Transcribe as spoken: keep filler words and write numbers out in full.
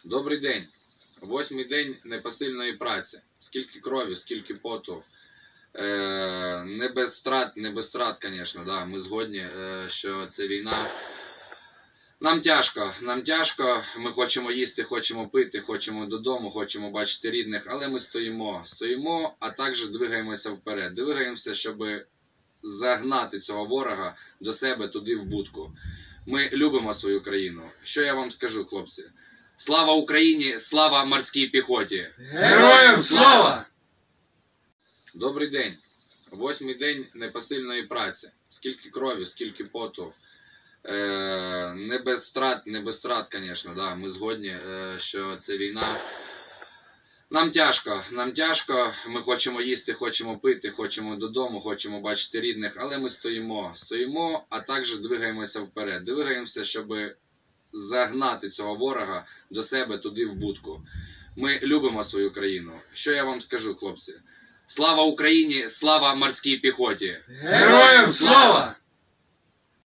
Добрий день. Восьмий день непосильної праці. Скільки крові, скільки поту. Е, не без втрат, не без втрат, звісно, да. Ми згодні, е, що це війна. Нам тяжко, нам тяжко, ми хочемо їсти, хочемо пити, хочемо додому, хочемо бачити рідних, але ми стоїмо, стоїмо, а також двигаємося вперед. Двигаємося, щоб загнати цього ворога до себе туди в будку. Ми любимо свою країну. Що я вам скажу, хлопці? Слава Україні, слава морській піхоті! Героям слава! Добрий день. Восьмий день непосильної праці. Скільки крові, скільки поту. Е, не без втрат, не без втрат, звісно, да. Ми згодні, е, що це війна. Нам тяжко, нам тяжко, ми хочемо їсти, хочемо пити, хочемо додому, хочемо бачити рідних, але ми стоїмо, стоїмо, а також двигаємося вперед. Двигаємося, щоб загнати цього ворога до себе туди в будку. Ми любимо свою країну. Що я вам скажу, хлопці? Слава Україні, слава морській піхоті! Героям слава!